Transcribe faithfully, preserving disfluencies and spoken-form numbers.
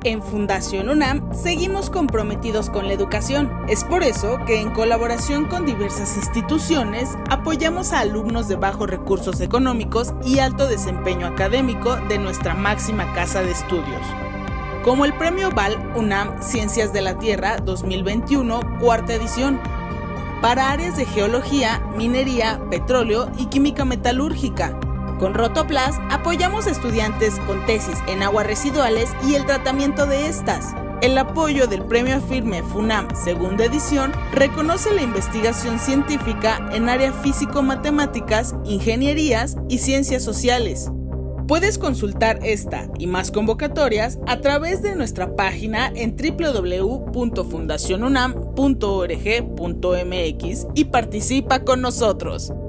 En Fundación UNAM seguimos comprometidos con la educación. Es por eso que en colaboración con diversas instituciones apoyamos a alumnos de bajos recursos económicos y alto desempeño académico de nuestra máxima casa de estudios. Como el Premio V A L UNAM Ciencias de la Tierra dos mil veintiuno, cuarta edición, para áreas de geología, minería, petróleo y química metalúrgica. Con Rotoplas apoyamos a estudiantes con tesis en aguas residuales y el tratamiento de estas. El apoyo del Premio Afirme FUNAM segunda edición reconoce la investigación científica en áreas físico-matemáticas, ingenierías y ciencias sociales. Puedes consultar esta y más convocatorias a través de nuestra página en doble u doble u doble u punto fundación unam punto org punto m x y participa con nosotros.